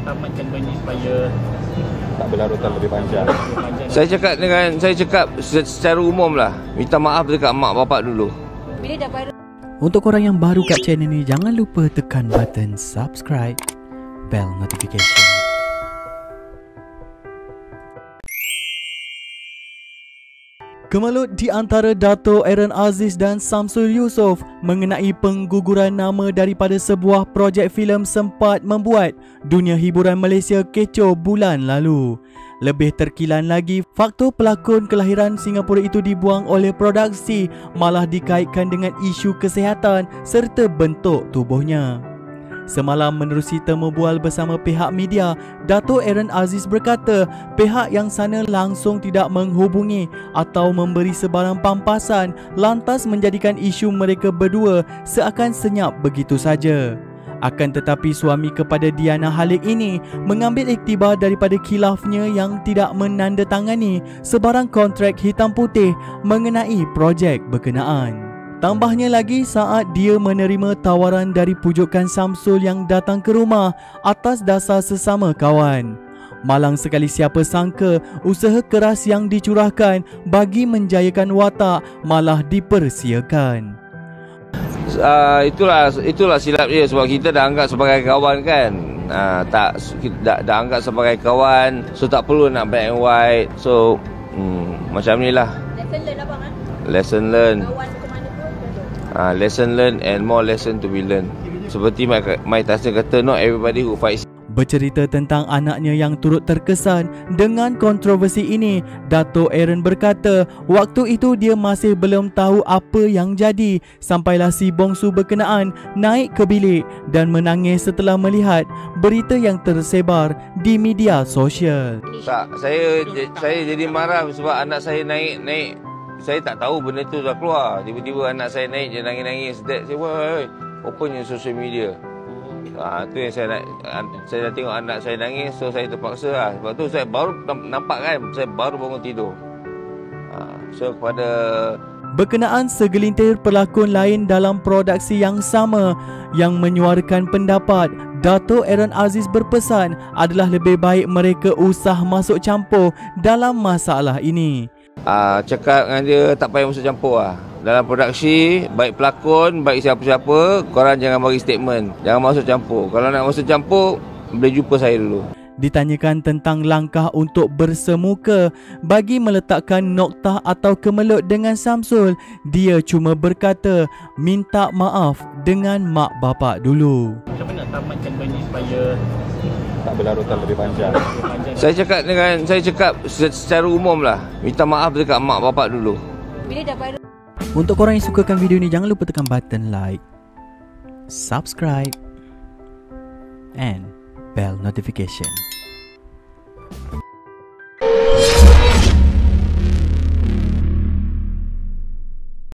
tamatkan benda supaya tak berlarutan lebih panjang. Saya cakap secara umum lah, minta maaf dekat mak bapak dulu. Bila dah viral. Untuk korang yang baru kat channel ni, jangan lupa tekan button subscribe, bell notification. Kemelut di antara Dato' Aaron Aziz dan Samsul Yusof mengenai pengguguran nama daripada sebuah projek filem sempat membuat dunia hiburan Malaysia kecoh bulan lalu. Lebih terkilan lagi, faktor pelakon kelahiran Singapura itu dibuang oleh produksi malah dikaitkan dengan isu kesihatan serta bentuk tubuhnya. Semalam menerusi temu bual bersama pihak media, Dato' Aaron Aziz berkata pihak yang sana langsung tidak menghubungi atau memberi sebarang pampasan, lantas menjadikan isu mereka berdua seakan senyap begitu saja. Akan tetapi suami kepada Diana Halik ini mengambil iktibar daripada khilafnya yang tidak menandatangani sebarang kontrak hitam putih mengenai projek berkenaan. Tambahnya lagi, saat dia menerima tawaran dari pujukan Samsul yang datang ke rumah atas dasar sesama kawan. Malang sekali siapa sangka usaha keras yang dicurahkan bagi menjayakan watak malah dipersiakan. Itulah silap dia, sebab kita dah anggap sebagai kawan kan. Dah anggap sebagai kawan, so tak perlu nak black and white. So macam ni lah. Lesson learn abang kan? Lesson learn. Kawan ke mana pun. Lesson learn and more lesson to be learned. Seperti Mike Tyson kata, not everybody who fights. Bercerita tentang anaknya yang turut terkesan dengan kontroversi ini, Dato' Aaron berkata waktu itu dia masih belum tahu apa yang jadi sampailah si bongsu berkenaan naik ke bilik dan menangis setelah melihat berita yang tersebar di media sosial. Tak, saya jadi marah sebab anak saya naik. Saya tak tahu benda tu dah keluar. Tiba-tiba anak saya naik, dia nangis-nangis. Saya woi, open your social media. Tu yang saya dah tengok anak saya nangis, so saya terpaksa lah. Sebab tu saya baru nampak kan, saya baru bangun tidur. So kepada berkenaan segelintir pelakon lain dalam produksi yang sama yang menyuarakan pendapat, Dato' Aaron Aziz berpesan adalah lebih baik mereka usah masuk campur dalam masalah ini. Cakap dengan dia tak payah masuk campur lah. Dalam produksi, baik pelakon, baik siapa-siapa, korang jangan bagi statement, jangan masuk campur. Kalau nak masuk campur, boleh jumpa saya dulu. Ditanyakan tentang langkah untuk bersemuka bagi meletakkan noktah atau kemelut dengan Samsul, dia cuma berkata minta maaf dengan mak bapak dulu. Macam mana nak tamatkan benda supaya Tak berlarutan lebih panjang. Saya cakap secara umum lah, minta maaf dekat mak bapak dulu. Bila dah viral. Untuk korang yang sukakan video ni, jangan lupa tekan button like, subscribe and bell notification.